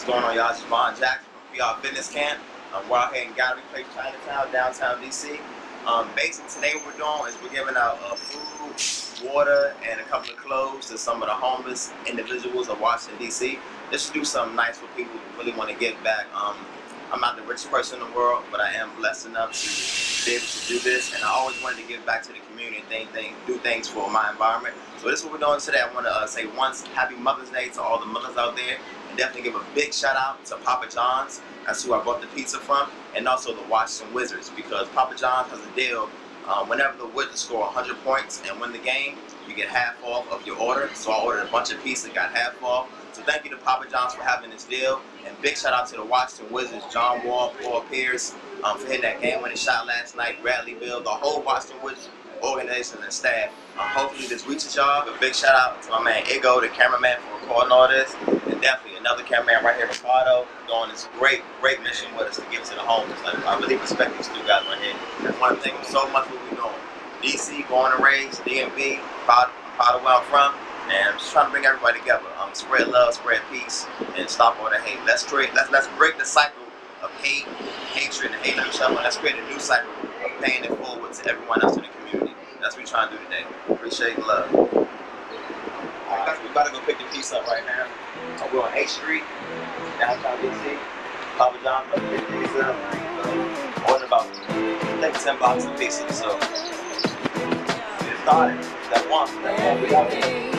going on, y'all? It's Jovan Jackson from PR Fitness Camp. We're out here in Gallery Place, Chinatown, downtown DC. Basically, today what we're doing is we're giving out food, water, and a couple of clothes to some of the homeless individuals of Washington, DC. Just to do something nice for people who really want to give back. I'm not the richest person in the world, but I am blessed enough to be able to do this, and I always wanted to give back to the community and do things for my environment. So this is what we're doing today. I want to say once Happy Mother's Day to all the mothers out there, and definitely give a big shout out to Papa John's. That's who I bought the pizza from, and also the Washington Wizards, because Papa John's has a deal. Whenever the Wizards score 100 points and win the game, you get half off of your order. So I ordered a bunch of pizza, got half off. So thank you to Papa John's for having this deal, and big shout out to the Washington Wizards, John Wall, Paul Pierce, for hitting that game-winning shot last night, Bradley Bill, the whole Washington Wizards organization and staff. Hopefully this reaches y'all. A big shout out to my man Iggo, the cameraman, for recording all this, and definitely another cameraman right here, Ricardo, doing this great mission with us to give to the homeless. I really respect these two guys right here. I want to thank them so much for what we're doing. DC, born and raised, DMV, proud of where I'm from, and I'm just trying to bring everybody together. Spread love, spread peace, and stop all the hate. Let's break the cycle of hate, hatred, and hating each other. Let's create a new cycle of paying it forward to everyone else in the community. That's what we're trying to do today. Appreciate the love. Alright guys, we gotta go pick the piece up right now. We're on 8th Street, downtown DC. Papa John's about to pick the piece up. Ordered about, I think, 10 boxes of pizza. So, get started. Step one, we got it.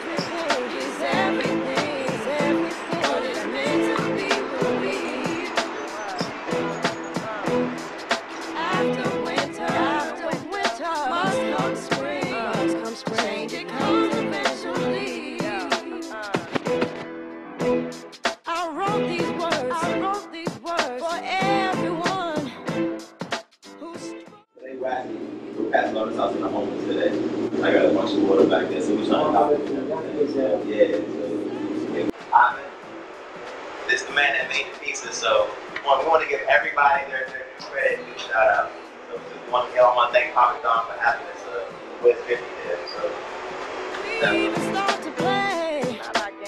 We're passing all this out to the homeless today. I got a bunch of water back there, so we're trying to help them. Yeah. Ivan, this is the man that made the pizza, so we want to give everybody their credit and shout out. So we want to thank Papa John for having us with 50 there. So start to play. I like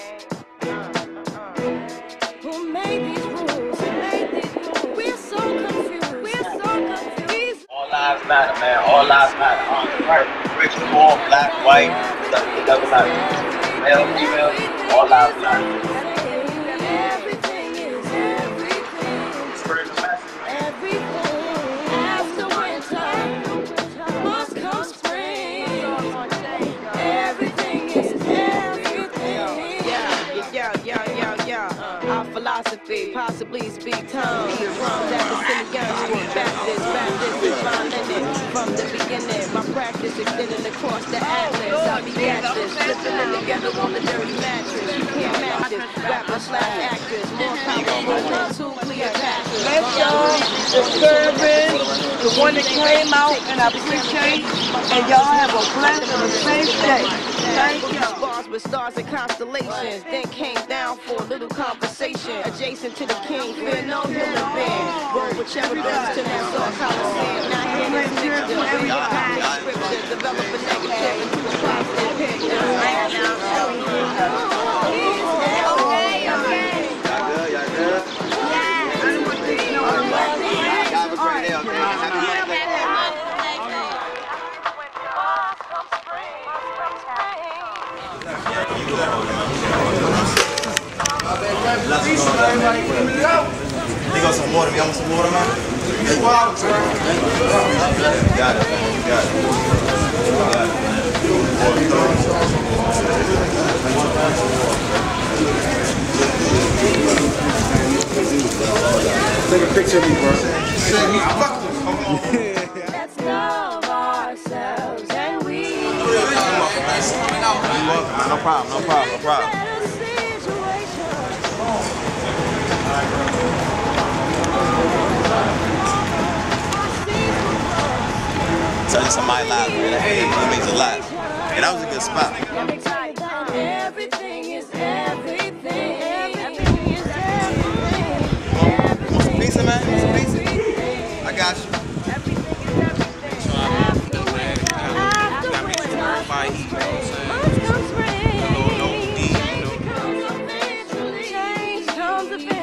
games. Who made these rules? We're so confused. All lives matter, man. All lives matter. Right. Rich, poor, black, white, it doesn't matter. Male, female, all lives matter. Everything is everything. Spread the message. Everything after winter must come spring. Everything is everything. Yeah. Our philosophy possibly speak tongues. Drums at the city young. Baptist is my linen. From the beginning, my practice extending across the atlas. I'll be gasless, slipping in together on the dirty mattress. You can't match this. Rapper/actress, more powerful than two Cleopatra. Let's go. The service, the one that came out, and I appreciate. And y'all have a blessed and a safe day. Thank you. Bars with stars and constellations. Then came down for a little conversation. Adjacent to the king, fear no human being. Roll with cherubims to Nassau Coliseum. Now here is mixed up. Scripture, develop a negative into a positive picture. They got some water. You want some water, man? Got it, man. You got it. Take a picture of me, bro. Let's love ourselves and we. No problem. Tell you somebody live, man. That means a lot. And that was a good spot. Everything is everything. Everything is everything. Want some pizza, man? Want some pizza? I got you. Everything is everything. After winter, after winter, change comes eventually. Change comes eventually.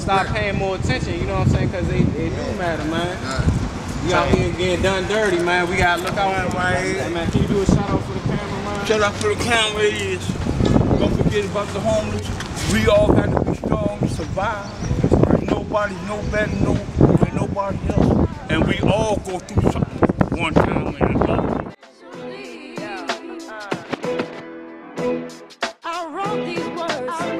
start paying more attention, you know what I'm saying? Because they do matter, man. We out here getting done dirty, man. We gotta look out for them. Man, can you do a shout out for the camera, man? Shout out for the camera is, don't forget about the homeless. We all got to be strong to survive. Ain't nobody no better than nobody else. And we all go through something one time or another. I wrote these words.